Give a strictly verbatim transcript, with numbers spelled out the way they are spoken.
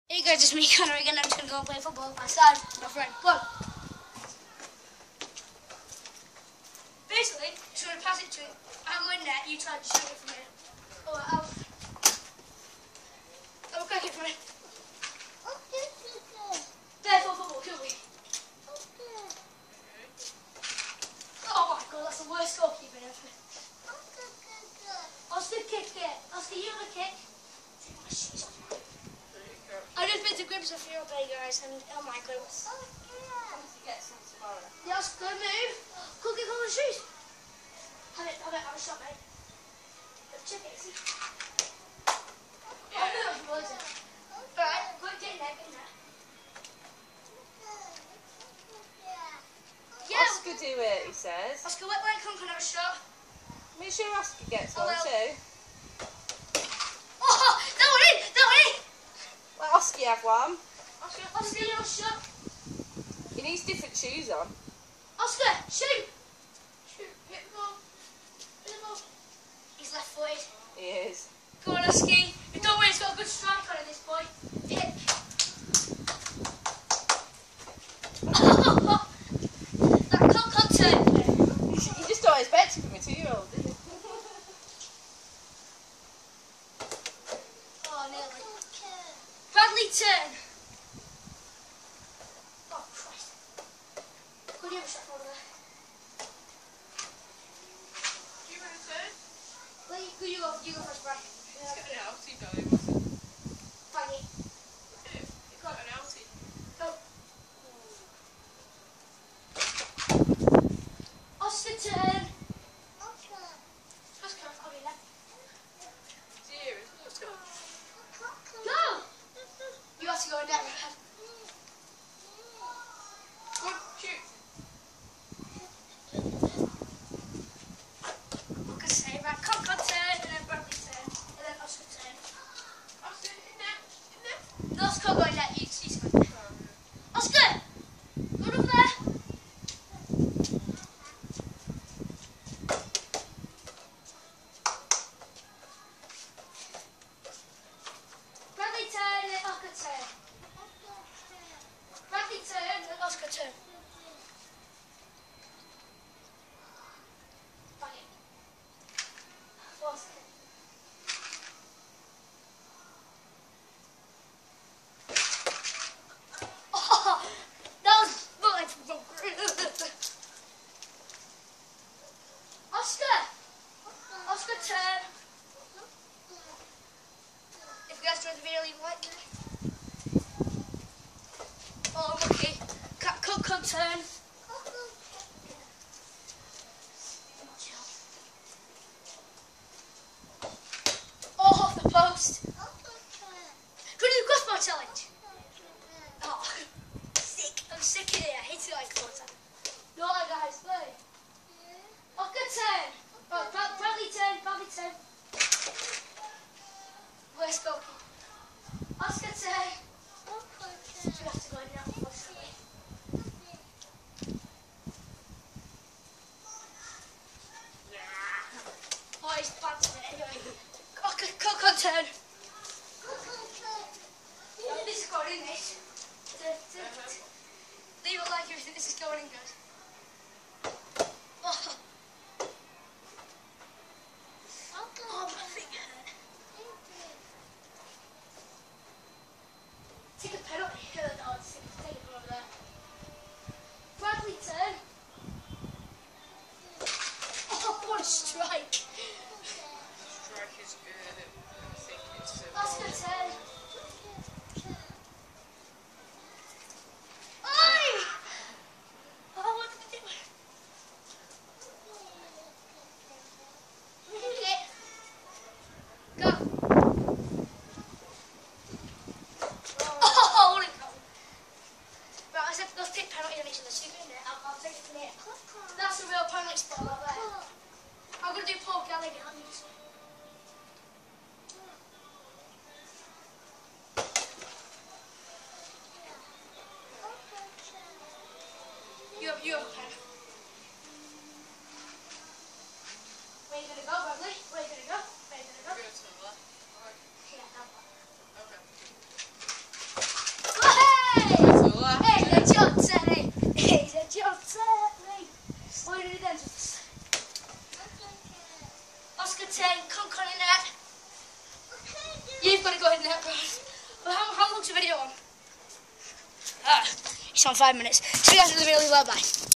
Hey guys, it's me, Connor again. I'm just going to go and play football with my son, my friend. Go on. Basically, just going to pass it to him. I'm in there, you try to shoot it from here. Oh, I'll... I'll crack it from here. There for football, kill me. Oh my god, that's the worst goalkeeper ever. Oscar, kick it. Oscar, you want to kick? Take my shoes off. I just been to grips with your play, guys, and oh my goodness. Yeah, Oscar, move. Go get on my shoes. Have it, have it, have a shot, mate. Check it, see? I know it was it. Alright, go get in there, get in there. Yeah. Oscar do it, he says. Oscar, wait, wait, come, can I have a shot? Make sure Oscar gets Oh, one well. too. Oh, that one in, that one in. Let Oscar have one. Oscar, Oscar, you have a shot. He needs different shoes on. Oscar, shoot. Shoot, hit the ball. Hit the ball. He's left footed. He is. Go on, Oscar. You don't worry, he's got a good strike on it, this boy. Hit. Oh, that cock cock turn. You just don't expect it from a two-year-old, did you? Oh, nearly. Bradley turn. Oh, Christ. Could you have a shot over there? Do you want to turn? Well, you, you go, you go first, Brad. He's got an outie going, wasn't he? Bang it. He's got an outie. Go. Oscar turn. Oscar, I'll be left. Dear, let's go. Go! You have to go in there, Brad. Go on, shoot. Oscar say, right, cock cock turn, and then Bradley turn, and then Oscar turn. Oscar, in there, in there. No, Oscar go in there, you, he's going there. Oscar! Go over there! Bradley turn, and then Oscar turn. Bradley turn, and then Oscar turn. Bang it. Oscar. Oh, that was like Oscar. Oscar turn. If you guys enjoyed the video, leave a like. Oh, okay. Cut, cut, cut, turn. Oh, off the post. Go do the crossbar challenge. Oh, sick. I'm sick of it. I hate it like water. No, guys, play. Oscar turn. Oh, Brad- Bradley turn. Bradley turn. Where's goalkeeper? Oscar turn. You have to go in now. Oh, he's bouncing it anyway. Oscar, cock on turn. Yeah, this is going in, this. Leave it like you think this is going in, guys. Oh, oh my finger hurt. Take a penalty. No, it's take it from over there. Bradley turn. Oh, what a strike. Strike is good. I think it's a Oscar ball. turn. Oi! Oh, what did I do? Hit it. Go. Oh, holy cow. Right, I said let's take penalty on each other. So you go in there, I'll, I'll take it from here. That's a real penalty spot right there. I'm going to do Paul Gallagher on you. You have, you have a pen. Where are you going to go, Bradley? Where are you going to go? Where are you going to go? Go to the left. Yeah, that one. Okay. John Terry. He's a John Terry. What are you doing then? Oscar ten, come on in there. You've got to go in there, bro. Well, how, how long's the video on? Ah, it's on five minutes. See you guys in the video. Bye bye.